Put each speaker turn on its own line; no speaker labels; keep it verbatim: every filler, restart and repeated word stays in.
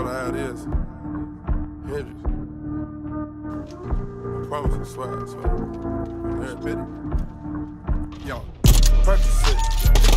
all I had is Hendrix. I promise you, swear, I swear. I admit it. Yo, purchase it.